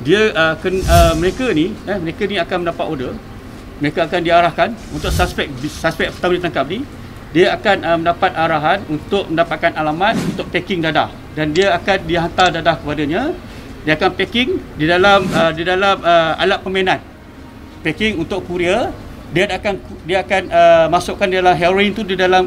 dia mereka ni akan mendapat order. Mereka akan diarahkan untuk suspek pertama ditangkap ni, dia akan mendapat arahan untuk mendapatkan alamat untuk packing dadah, dan dia akan dihantar dadah kepadanya. Dia akan packing di dalam alat permainan, packing untuk kurier. Dia akan masukkan dalam heroin tu di dalam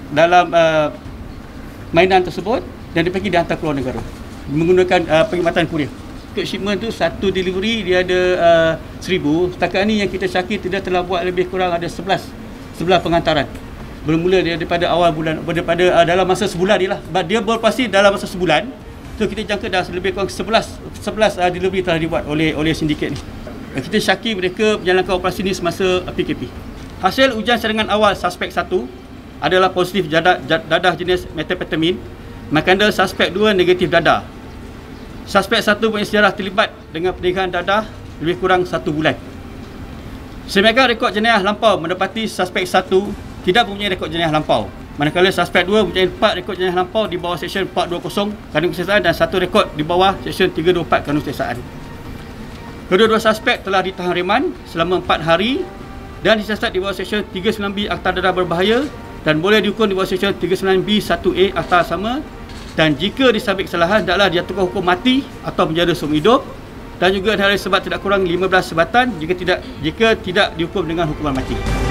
mainan tersebut, dan dia packing dihantar keluar negara menggunakan perkhidmatan kurier. Untuk shipment tu, satu delivery dia ada 1000. Setakat ni yang kita syaki dia telah buat lebih kurang ada 11 pengantaran. Bermula daripada awal bulan, daripada dalam masa sebulan ni lah. Sebab dia beroperasi dalam masa sebulan. So kita jangka dah lebih kurang 11 delivery telah dibuat oleh sindiket ni. Kita syaki mereka menjalankan operasi ni semasa PKP. Hasil ujian cadangan awal suspek 1 adalah positif dadah jenis methamphetamine. Manakala suspek 2 negatif dadah. Suspek 1 punya sejarah terlibat dengan perniagaan dadah lebih kurang 1 bulan. Semegang rekod jenayah lampau mendapati suspek 1 tidak mempunyai rekod jenayah lampau. Manakala suspek 2 mempunyai 4 rekod jenayah lampau di bawah Seksyen 420 Kanun Keseksaan dan 1 rekod di bawah Seksyen 324 Kanun Keseksaan. Kedua-dua suspek telah ditahan reman selama 4 hari dan disiasat di bawah Seksyen 39B Akta Dadah Berbahaya dan boleh dihukum di bawah Seksyen 39B1A Akta sama. Dan jika disabit kesalahan, hendaklah dijatuhkan hukum mati atau penjara seumur hidup, dan juga ada sebab tidak kurang 15 sebatan jika tidak dihukum dengan hukuman mati.